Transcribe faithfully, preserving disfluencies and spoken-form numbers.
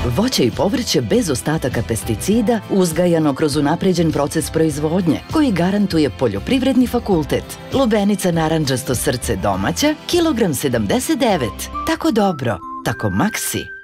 Voće i povrće bez ostataka pesticida, uzgajano kroz unapređen proces proizvodnje, koji garantuje Poljoprivredni fakultet. Lubenica narandžasto srce domaća, kilogram sedamdeset devet. Tako dobro, tako Maksi.